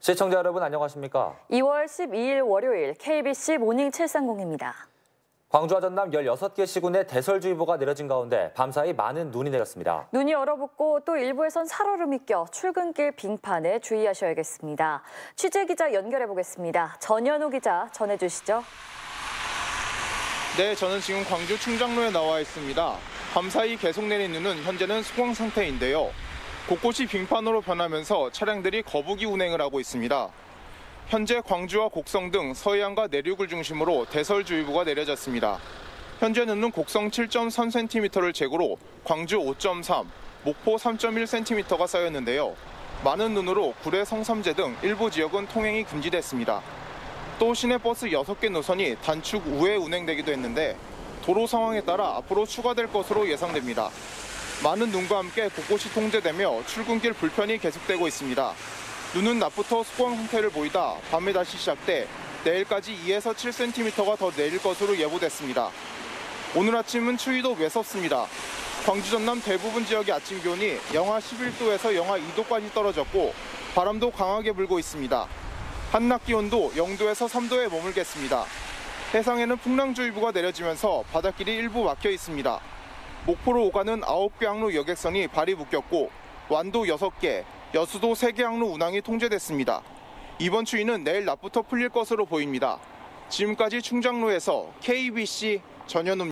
시청자 여러분 안녕하십니까? 2월 12일 월요일 KBC 모닝 730입니다. 광주와 전남 16개 시군에 대설주의보가 내려진 가운데 밤사이 많은 눈이 내렸습니다. 눈이 얼어붙고 또 일부에선 살얼음이 껴 출근길 빙판에 주의하셔야겠습니다. 취재기자 연결해보겠습니다. 전현우 기자 전해주시죠. 네, 저는 지금 광주 충장로에 나와 있습니다. 밤사이 계속 내린 눈은 현재는 소강 상태인데요. 곳곳이 빙판으로 변하면서 차량들이 거북이 운행을 하고 있습니다. 현재 광주와 곡성 등 서해안과 내륙을 중심으로 대설주의보가 내려졌습니다. 현재 눈은 곡성 7.3cm를 제고로 광주 5.3, 목포 3.1cm가 쌓였는데요. 많은 눈으로 구례, 성삼재 등 일부 지역은 통행이 금지됐습니다. 또 시내버스 6개 노선이 단축 우회 운행되기도 했는데 도로 상황에 따라 앞으로 추가될 것으로 예상됩니다. 많은 눈과 함께 곳곳이 통제되며 출근길 불편이 계속되고 있습니다. 눈은 낮부터 소강 상태를 보이다 밤에 다시 시작돼 내일까지 2에서 7cm가 더 내릴 것으로 예보됐습니다. 오늘 아침은 추위도 매섭습니다. 광주 전남 대부분 지역의 아침 기온이 영하 11도에서 영하 2도까지 떨어졌고 바람도 강하게 불고 있습니다. 한낮 기온도 0도에서 3도에 머물겠습니다. 해상에는 풍랑주의보가 내려지면서 바닷길이 일부 막혀 있습니다. 목포로 오가는 9개 항로 여객선이 발이 묶였고 완도 6개, 여수도 3개 항로 운항이 통제됐습니다. 이번 추위는 내일 낮부터 풀릴 것으로 보입니다. 지금까지 충장로에서 KBC 전현우입니다.